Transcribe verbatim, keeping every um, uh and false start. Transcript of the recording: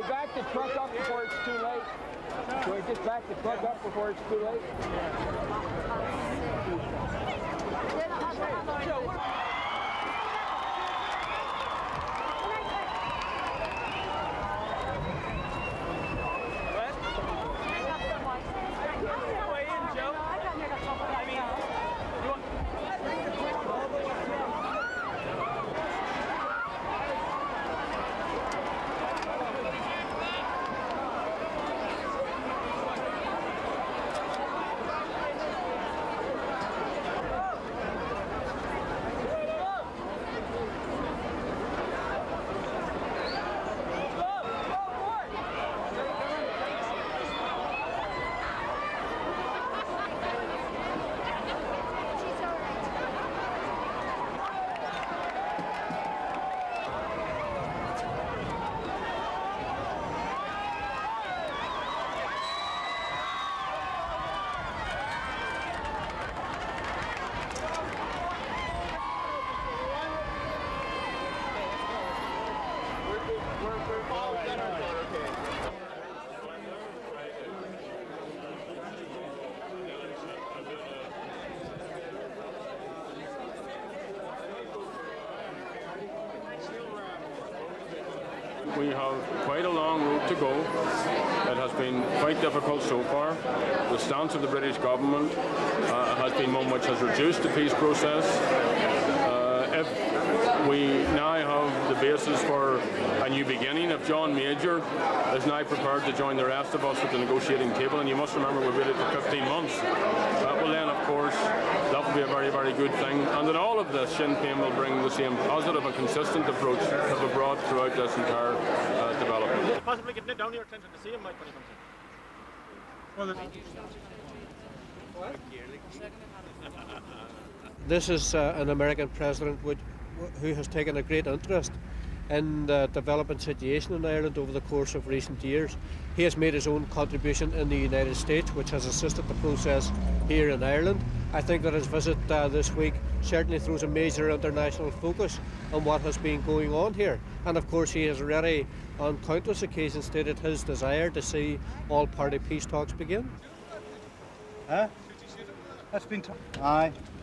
we back the truck up before it's too late? Can we just back the truck up before it's too late? Joe, what We have quite a long road to go. It has been quite difficult so far. The stance of the British government uh, has been one which has reduced the peace process. Uh, if we now have the basis for a new beginning, if John Major is now prepared to join the rest of us at the negotiating table, and you must remember we've waited for fifteen months, that will then, of course, that will be a very, very good thing. And in all of this, Sinn Féin will bring the same positive and consistent approach that we've brought throughout this entire uh, development. Possibly getting it down here attention to see him, Mike, when he comes in. This is uh, an American president which, who has taken a great interest in the developing situation in Ireland over the course of recent years. He has made his own contribution in the United States, which has assisted the process here in Ireland. I think that his visit uh, this week certainly throws a major international focus on what has been going on here. And of course he has already on countless occasions stated his desire to see all party peace talks begin. Huh? That's been t- Aye.